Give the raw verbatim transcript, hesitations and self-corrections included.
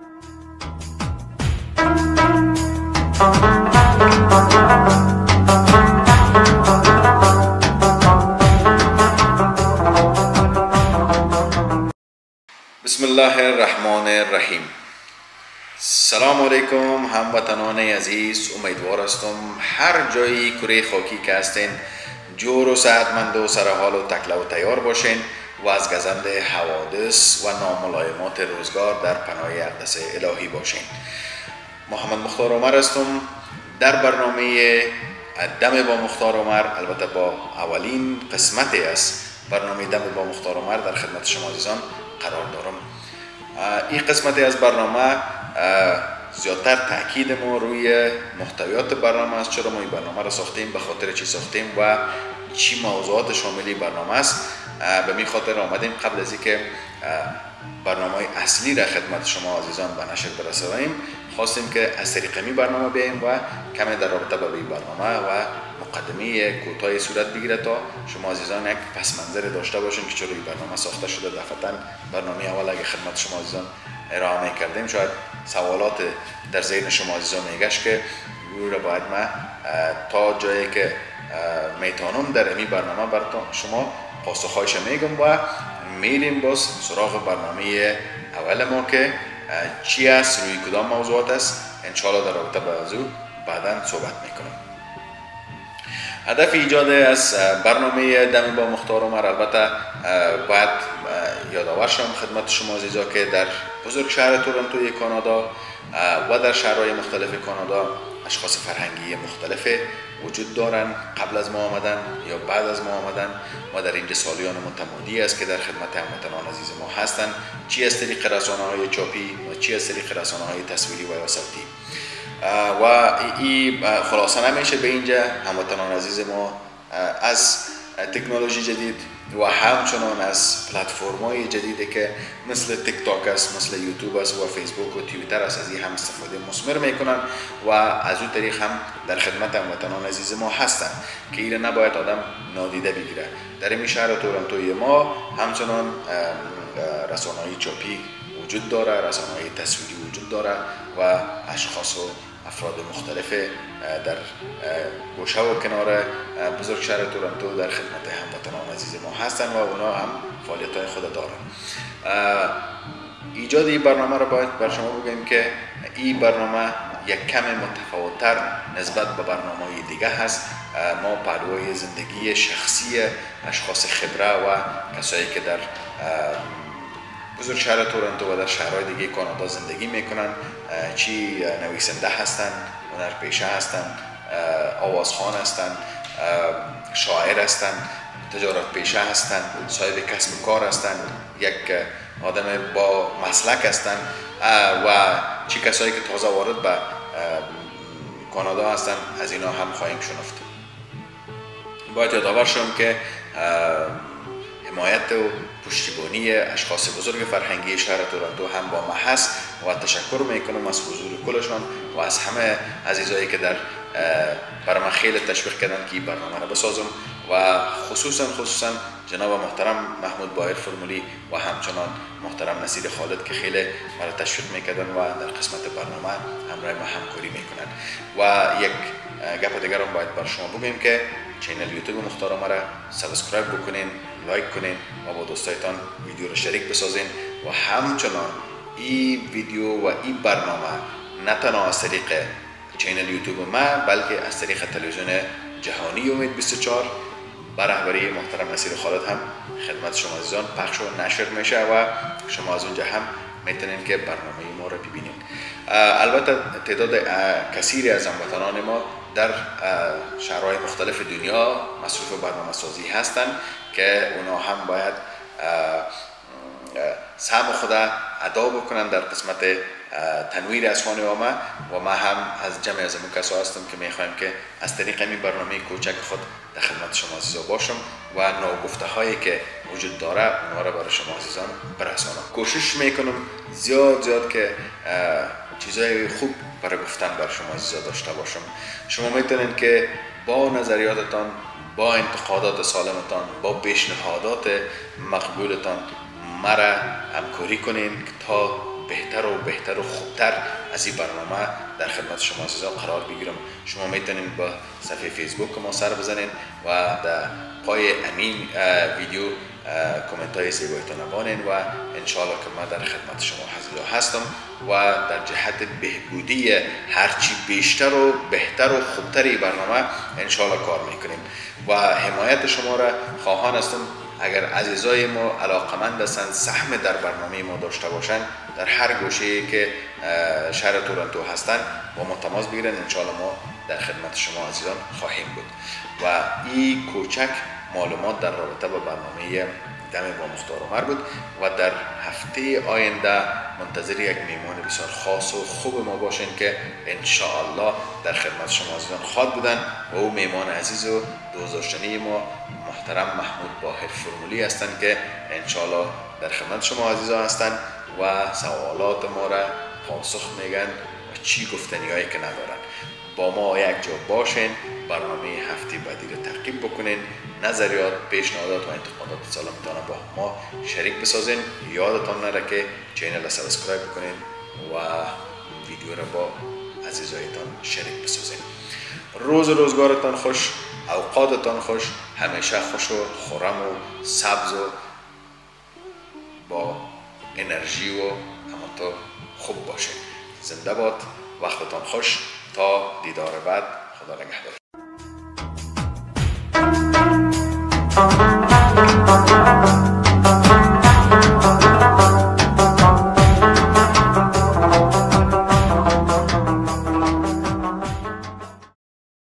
بسم الله الرحمن الرحیم. سلام علیکم هموطنان عزیز، امیدوار هستم هر جایی کره خاکی که هستین جور و صحتمند و سرحال و تکله و تیار باشین و از گزند حوادث و ناملایمات روزگار در پناه اقدس الهی باشین. محمد مختار عمر هستم در برنامه دم با مختار عمر. البته با اولین قسمتی از برنامه دم با مختار عمر در خدمت شما عزیزان قرار دارم. این قسمتی از برنامه زیادتر تاکید ما روی محتویات برنامه است. چرا ما این برنامه را ساختیم، به خاطر چی ساختیم و چی موضوعات شامل برنامه است. به می خاطر آمدیم قبل از اینکه برنامه اصلی را خدمت شما عزیزان به نشر برسانیم، خواستیم که از طریق می برنامه بیاییم و کمی در رابطه با این برنامه و مقدمه کوتاهی صورت بگیره تا شما عزیزان یک پس منظر داشته باشین که چرا این برنامه ساخته شده. دفعتا برنامه اول اگه خدمت شما عزیزان ارائه کردیم شاید سوالات در ذهن شما عزیزان میگشت که رو باید ما تا جایی که میتونم در این برنامه براتون شما پاسخهایش میگم و میریم باز سراغ برنامه اول ما که چی است، روی کدام موضوعات است. انشاءالله در رابطه با موضوع بعدا صحبت میکنم. هدف ایجاد از برنامه دم با مختار عمر البته باید یادآور شم خدمت شما عزیزا که در بزرگ شهر تورنتوی کانادا و در شهرهای مختلف کانادا اشخاص فرهنگی مختلف وجود دارن، قبل از ما آمدن یا بعد از ما آمدن و در اینجا سالیان متمادی است که در خدمت هموطنان عزیز ما هستند، چی از طریق رسانه‌های چاپی و چی از طریق رسانه‌های تصویری و یا صوتی. و این خلاصه نمیشه به اینجا هموطنان عزیز ما از تکنولوژی جدید و همچنان از پلتفرم‌های جدیدی که مثل تیک تاک است، مثل یوتیوب است و فیسبوک و توییتر است، از این هم استفاده مثمر میکنن و از اون طریق هم در خدمت هموطنان عزیز ما هستند که این نباید آدم نادیده بگیره. در این شهر تورنتوی ما همچنان رسانه‌های چاپی وجود داره، رسانه‌های تصویری وجود داره و اشخاص و افراد مختلف در گوشه و کنار بزرگ شهر تورنتو در خدمت هموطنان عزیز ما هستن و اونا هم فعالیت‌های خود دارن. ایجاد این برنامه را باید بر شما بگیم که این برنامه یک کم متفاوت‌تر نسبت به برنامه‌های دیگه هست. ما پهلوی زندگی شخصی اشخاص خبره و کسایی که در بزرگ شهر تورنتو و در شهرهای دیگه کانادا زندگی میکنن، چی نویسنده هستند، هنرپیشه هستند، آوازخوان هستند، شاعر هستند، تجارت پیشه هستند، صاحب کسب و کار هستند، یک آدم با مسلک هستند و چی کسایی که تازه وارد به کانادا هستند، از اینا هم خواهیم شنفت. باید یادآور شم که حمایت و پشتیبانی اشخاص بزرگ فرهنگی شهر تورنتو هم با ما هست و تشکر میکنم از حضور کلشان و از همه عزیزایی که در برای من خیلی تشویق کردن که این برنامه را بسازم و خصوصا خصوصا جناب محترم محمود بایر فرمولی و همچنان محترم نصیر خالد که خیلی مرا تشویق میکردن و در قسمت برنامه همراه ما همکاری میکنن. و یک گپ دیگر هم باید بر شما بگیم که چینل یوتیوب مختار عمر را سابسکرایب بکنین، لایک کنین و با دوستایتان ویدیو رو شریک بسازین و همچنان این ویدیو و این برنامه نه تنها از طریق چینل یوتیوب ما بلکه از طریق تلویزیون جهانی امید بیست و چهار با رهبری محترم نصیر خالد هم خدمت شما عزیزان پخش و نشر میشه و شما از اونجا هم میتونین که برنامه ما رو ببینین. البته تعداد کثیری از هموطنان ما در شهرهای مختلف دنیا مصروف برنامه سازی هستند که اونا هم باید سهم خود ادا بکنن در قسمت تنویر اذهان عامه و ما هم از جمع از اون کسا هستم که میخوایم که از طریق این برنامه کوچک خود در خدمت شما عزیزان باشم و ناگفته هایی که وجود داره اونها را برای شما عزیزان برسانم. کوشش میکنم زیاد زیاد که چیزای خوب برای گفتن برای شما عزیزان داشته باشم. شما میتونید که با نظریاتتان، با انتقادات سالمتان، با پیشنهادات مقبولتان مرا همکاری کنین تا بهتر و بهتر و خوبتر از این برنامه در خدمت شما عزیزان قرار بگیرم. شما میتونین با صفحه فیسبوک ما سر بزنین و در پای امین ویدیو کامنت های زیبایتان بانین و انشاءالله که من در خدمت شما عزیزان هستم و در جهت بهبودی هرچی بیشتر و بهتر و خوبتر این برنامه انشاءالله کار میکنیم و حمایت شما را خواهان هستم. اگر عزیزای ما علاقمند هستند سهم در برنامه ما داشته باشند در هر گوشه‌ای که شهر تورنتو هستند با ما تماس بگیرن، انشاءالله ما در خدمت شما عزیزان خواهیم بود. و این کوچک معلومات در رابطه با برنامه دم با مختار عمر بود و در هفته آینده منتظر یک میهمان بسیار خاص و خوب ما باشین که انشاءالله در خدمت شما عزیزان خواهد بودن و او میهمان عزیز و دوستداشتنی ما محترم محمود باهر فرمولی هستند که انشاءالله در خدمت شما عزیزان هستند و سوالات ما را پاسخ میگن و چی گفتنی هایی که ندارن. با ما یک جا باشین، برنامه هفته بعدی رو تعقیب بکنین، نظریات، پیشنهادات و انتقادات سالمتان با ما شریک بسازین. یادتان نره که چینل را سابسکرایب بکنین و ویدیو را با عزیزایتان شریک بسازین. روز و روزگارتان خوش، اوقاتتان خوش، همیشه خوش و خرم و سبز و با انرژی و همانطور خوب باشین. زنده باد، وقتتان خوش، تا دیدار بعد، خدا نگهدار.